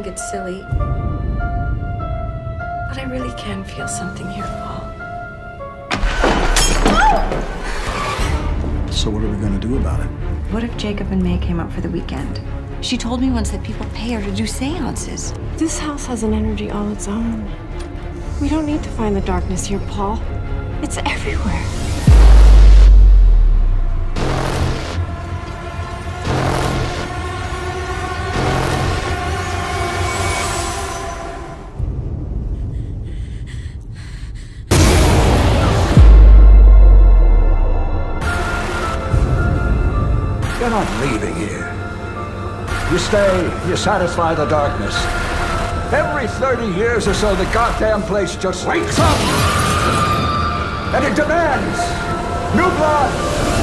think it's silly. But I really can feel something here, Paul. So what are we going to do about it? What if Jacob and May came up for the weekend? She told me once that people pay her to do seances. This house has an energy all its own. We don't need to find the darkness here, Paul. It's everywhere. You're not leaving here. You stay, you satisfy the darkness. Every 30 years or so, the goddamn place just wakes up! And it demands new blood!